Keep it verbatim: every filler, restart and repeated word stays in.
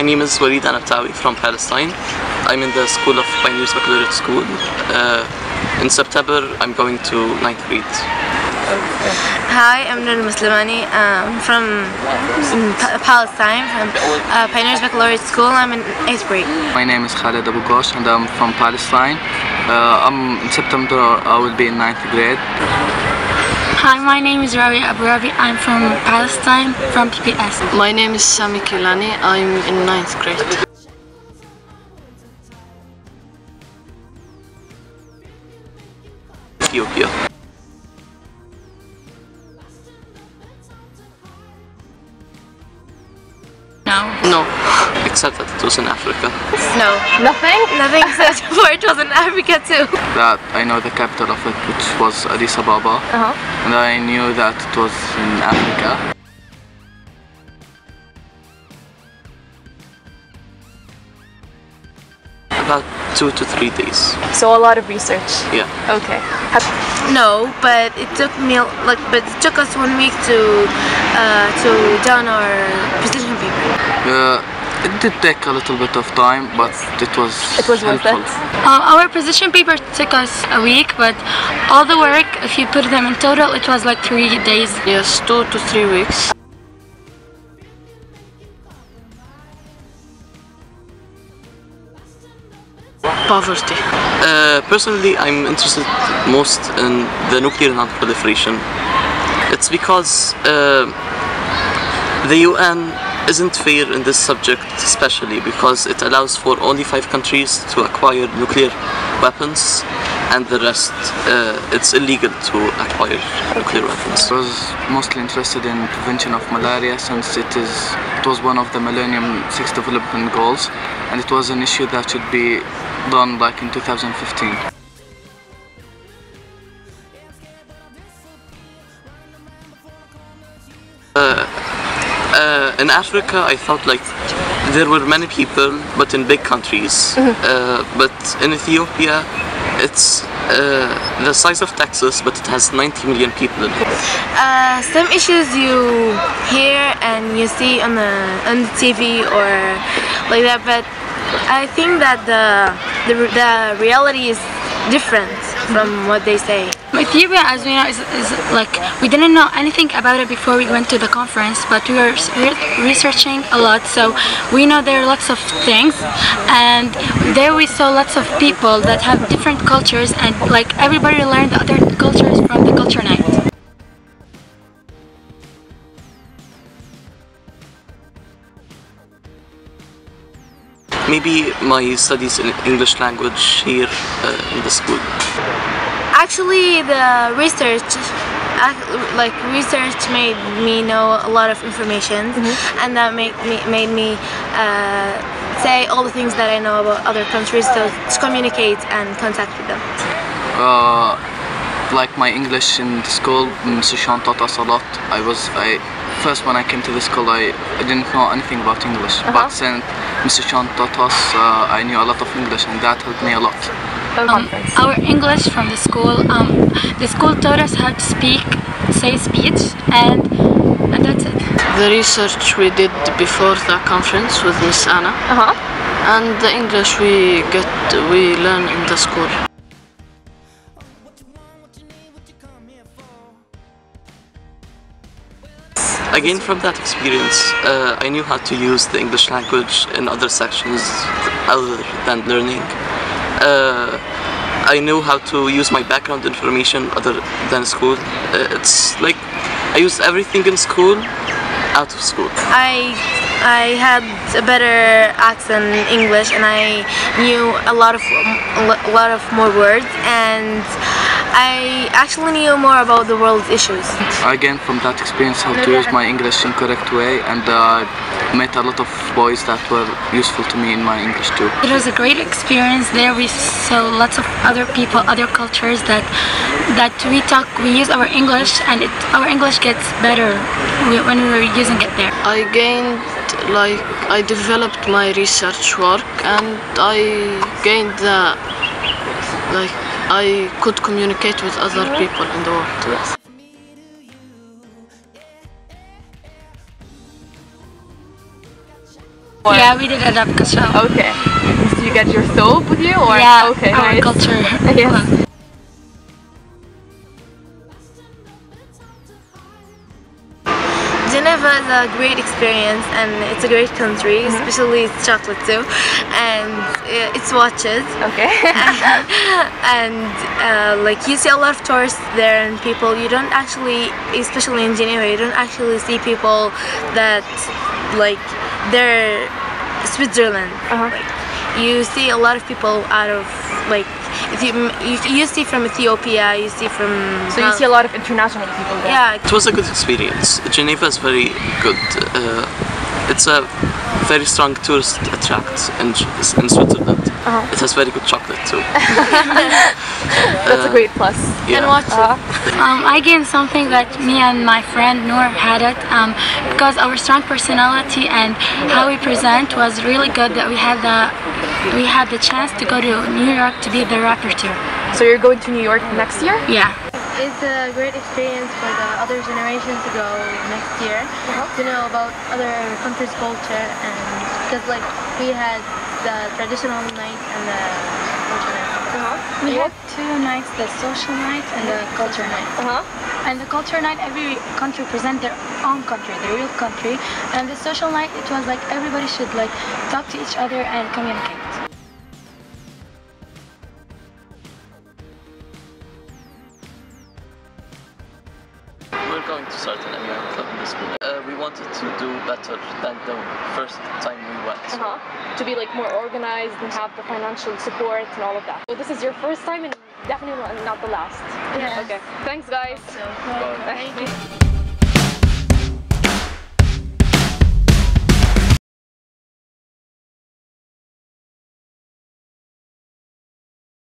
name is Walid Anabtawi from Palestine. I'm in the school of Pioneers Baccalaureate School. Uh, in September, I'm going to ninth grade. Okay. Hi, I'm Nur Muslimani. I'm from pa Palestine, from uh, Pioneers Baccalaureate School. I'm in eighth grade. My name is Khaled Abu Ghosh and I'm from Palestine. Uh, I'm, in September I will be in ninth grade. Hi, my name is Ravi Abu Ravi. I'm from Palestine, from P B S. My name is Sami Kilani. I'm in ninth grade. Ethiopia. No. No. Except that it was in Africa. No. Nothing? Nothing except for it was in Africa too. That I know the capital of it, which was Addis Ababa. Uh-huh. And I knew that it was in Africa. About two to three days. So a lot of research. Yeah. Okay. No, but it took me like, but it took us one week to uh, to done our position paper. Uh, it did take a little bit of time, but it was It was worth helpful. it. Uh, our position paper took us a week, but all the work, if you put them in total, it was like three days. Yes, two to three weeks. Poverty. Uh, personally, I'm interested most in the nuclear non-proliferation. It's because uh, the U N isn't fair in this subject, especially because it allows for only five countries to acquire nuclear weapons, and the rest, uh, it's illegal to acquire nuclear weapons. I was mostly interested in prevention of malaria since it is it was one of the Millennium Six Development Goals, and it was an issue that should be done like in two thousand fifteen. Uh, uh, in Africa, I felt like there were many people, but in big countries. Uh, but in Ethiopia, it's uh, the size of Texas, but it has ninety million people in it. Uh, some issues you hear and you see on the on the T V or like that, but I think that the the, the reality is different from what they say. Ethiopia, as we know, is, is like, we didn't know anything about it before we went to the conference, but we were re researching a lot, so we know there are lots of things, and there we saw lots of people that have different cultures, and like everybody learned the other cultures from the culture night. Maybe my studies in English language here uh, in the school. Actually, the research, like research, made me know a lot of information, mm-hmm. and that made me made me uh, say all the things that I know about other countries, so to communicate and contact with them. Uh, like my English in the school, Mister Sean taught us a lot. I was I first when I came to the school, I, I didn't know anything about English, uh-huh. but since Mister Sean taught us, uh, I knew a lot of English, and that helped me a lot. Um, our English from the school, um, the school taught us how to speak, say speech, and, and that's it. The research we did before the conference with Miss Anna, uh-huh. and the English we get we learn in the school. Again, from that experience, uh, I knew how to use the English language in other sections other than learning. Uh, I know how to use my background information other than school. Uh, it's like I used everything in school, out of school. I I had a better accent in English, and I knew a lot of a lot of more words, and I actually knew more about the world's issues. Again, from that experience, how to use my English in correct way, and uh, met a lot of boys that were useful to me in my English too. It was a great experience there. We saw lots of other people, other cultures that that we talk, we use our English, and it, our English gets better when we were using it there. I gained, like, I developed my research work, and I gained the, like, I could communicate with other people in the world. Yes. Or- Yeah, we did adapt culture. Okay. Did you get your thobe with you or? Yeah, Okay, our nice. culture. Yes. Geneva is a great experience and it's a great country, especially it's chocolate too, and uh, it's watches. Okay. and uh, like you see a lot of tourists there and people you don't actually, especially in Geneva, you don't actually see people that like they're Switzerland. Uh-huh. Like, you see a lot of people out of like if you, you you see from Ethiopia, you see from So you see a lot of international people there. yeah. It was a good experience. Geneva is very good. Uh, it's a very strong tourist attract in, in Switzerland. Uh-huh. It has very good chocolate too. That's a great plus. Yeah. And watch Uh, Um, I gained something that me and my friend Noor had it um, because our strong personality and how we present was really good. That we had the we had the chance to go to New York to be the rapporteur. so you're going to New York next year? Yeah. It's a great experience for the other generation to go next year to know about other countries' culture, and because like we had the traditional night and the culture night. We had two nights, the social night and the culture night. Uh-huh. And the culture night, every country present their own country, their real country. And the social night, it was like everybody should like talk to each other and communicate. We're going to start an M U N club in the school. Uh, we wanted to do better than the first time we went. Uh-huh. To be like more organized and have the financial support and all of that. So this is your first time and definitely not the last. Yeah. Okay. Thanks guys. So, Bye. thank you.